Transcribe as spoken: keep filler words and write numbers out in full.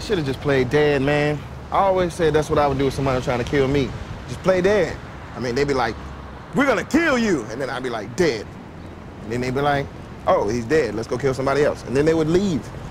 should have just played dead, man. I always said that's what I would do if somebody was trying to kill me. Just play dead. I mean, they'd be like, we're gonna kill you. And then I'd be like, dead. And then they'd be like, oh, he's dead. Let's go kill somebody else. And then they would leave.